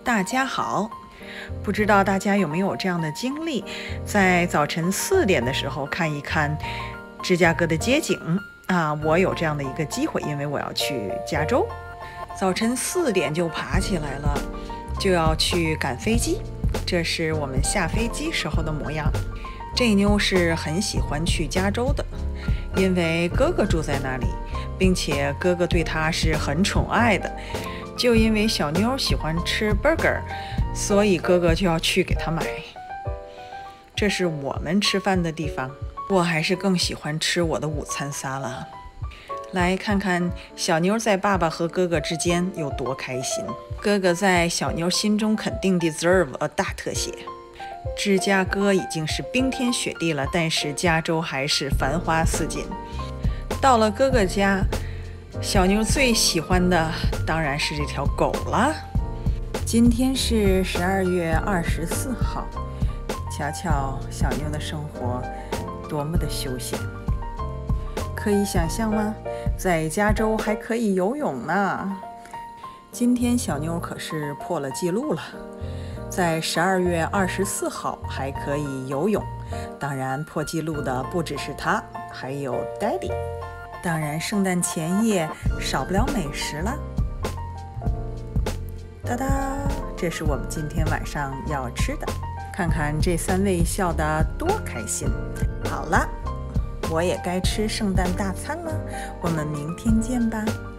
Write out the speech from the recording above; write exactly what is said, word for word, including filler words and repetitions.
大家好，不知道大家有没有这样的经历，在早晨四点的时候看一看芝加哥的街景啊？我有这样的一个机会，因为我要去加州，早晨四点就爬起来了，就要去赶飞机。这是我们下飞机时候的模样。这妞是很喜欢去加州的，因为哥哥住在那里，并且哥哥对她是很宠爱的。就因为小妞喜欢吃 burger， 所以哥哥就要去给她买。这是我们吃饭的地方，我还是更喜欢吃我的午餐沙拉。来看看小妞在爸爸和哥哥之间有多开心。哥哥在小妞心中肯定 deserve a 大特写。芝加哥已经是冰天雪地了，但是加州还是繁花似锦。到了哥哥家，小妞最喜欢的当然是这条狗了。今天是十二月二十四号，瞧瞧小妞的生活多么的休闲。可以想象吗？在加州还可以游泳呢。今天小妞可是破了记录了，在十二月二十四号还可以游泳。当然破纪录的不只是她，还有 Daddy。当然圣诞前夜少不了美食了。哒哒，这是我们今天晚上要吃的。看看这三位笑得多开心。好了，我也该吃圣诞大餐了，我们明天见吧。